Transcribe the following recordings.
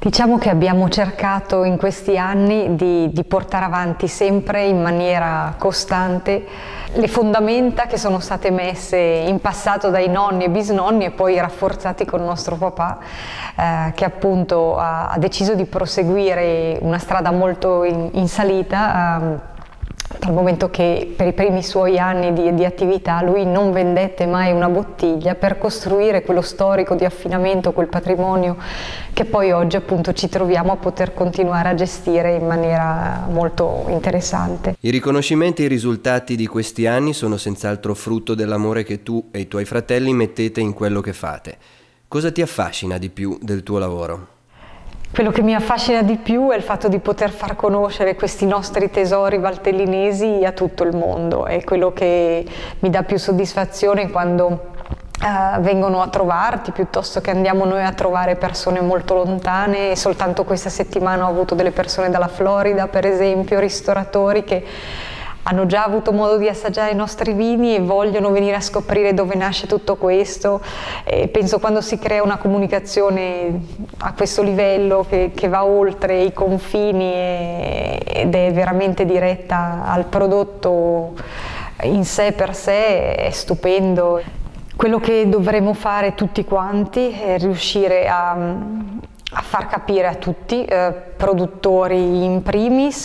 Diciamo che abbiamo cercato in questi anni di portare avanti sempre in maniera costante le fondamenta che sono state messe in passato dai nonni e bisnonni e poi rafforzati con il nostro papà, che appunto ha deciso di proseguire una strada molto in salita. Dal momento che per i primi suoi anni di attività lui non vendette mai una bottiglia per costruire quello storico di affinamento, quel patrimonio che poi oggi appunto ci troviamo a poter continuare a gestire in maniera molto interessante. I riconoscimenti e i risultati di questi anni sono senz'altro frutto dell'amore che tu e i tuoi fratelli mettete in quello che fate. Cosa ti affascina di più del tuo lavoro? Quello che mi affascina di più è il fatto di poter far conoscere questi nostri tesori valtellinesi a tutto il mondo. È quello che mi dà più soddisfazione quando vengono a trovarti, piuttosto che andiamo noi a trovare persone molto lontane. E soltanto questa settimana ho avuto delle persone dalla Florida, per esempio, ristoratori che hanno già avuto modo di assaggiare i nostri vini e vogliono venire a scoprire dove nasce tutto questo. E penso quando si crea una comunicazione a questo livello che va oltre i confini ed è veramente diretta al prodotto in sé per sé, è stupendo. Quello che dovremmo fare tutti quanti è riuscire a far capire a tutti, produttori in primis,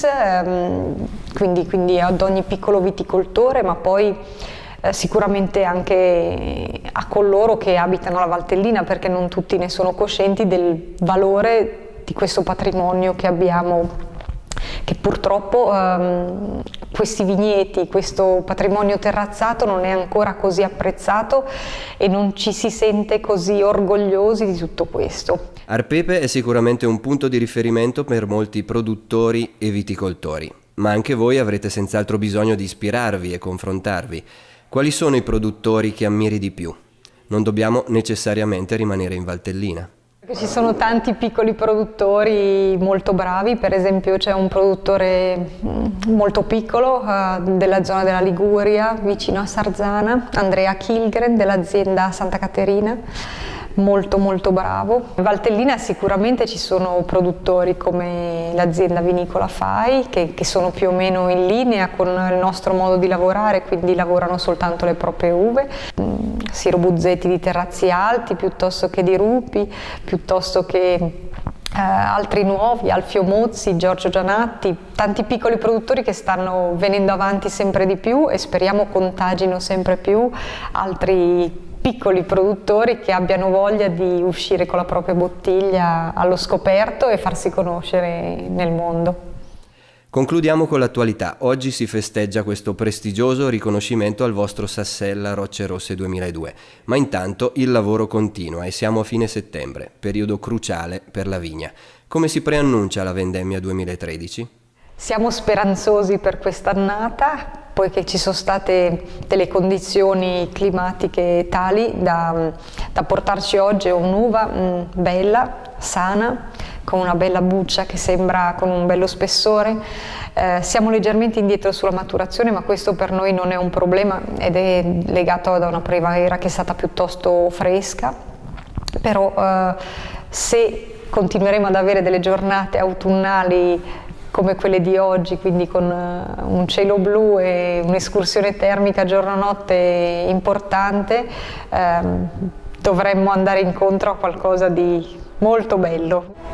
quindi ad ogni piccolo viticoltore, ma poi sicuramente anche a coloro che abitano la Valtellina, perché non tutti ne sono coscienti del valore di questo patrimonio che abbiamo, che purtroppo questi vigneti, questo patrimonio terrazzato non è ancora così apprezzato e non ci si sente così orgogliosi di tutto questo. Arpepe è sicuramente un punto di riferimento per molti produttori e viticoltori, ma anche voi avrete senz'altro bisogno di ispirarvi e confrontarvi. Quali sono i produttori che ammiri di più? Non dobbiamo necessariamente rimanere in Valtellina. Ci sono tanti piccoli produttori molto bravi, per esempio c'è un produttore molto piccolo della zona della Liguria, vicino a Sarzana, Andrea Kilgren dell'azienda Santa Caterina, molto bravo. In Valtellina sicuramente ci sono produttori come l'azienda vinicola Fai che sono più o meno in linea con il nostro modo di lavorare, quindi lavorano soltanto le proprie uve. Siro Buzzetti di Terrazzi Alti, piuttosto che di Rupi, piuttosto che altri nuovi, Alfio Mozzi, Giorgio Gianatti, tanti piccoli produttori che stanno venendo avanti sempre di più e speriamo contagino sempre più altri piccoli produttori che abbiano voglia di uscire con la propria bottiglia allo scoperto e farsi conoscere nel mondo. Concludiamo con l'attualità. Oggi si festeggia questo prestigioso riconoscimento al vostro Sassella Rocce Rosse 2002, ma intanto il lavoro continua e siamo a fine settembre, periodo cruciale per la vigna. Come si preannuncia la vendemmia 2013? Siamo speranzosi per quest'annata, poiché ci sono state delle condizioni climatiche tali da portarci oggi un'uva bella, sana, con una bella buccia che sembra con un bello spessore. Siamo leggermente indietro sulla maturazione, ma questo per noi non è un problema ed è legato da una primavera che è stata piuttosto fresca, però se continueremo ad avere delle giornate autunnali come quelle di oggi, quindi con un cielo blu e un'escursione termica giorno-notte importante, dovremmo andare incontro a qualcosa di molto bello.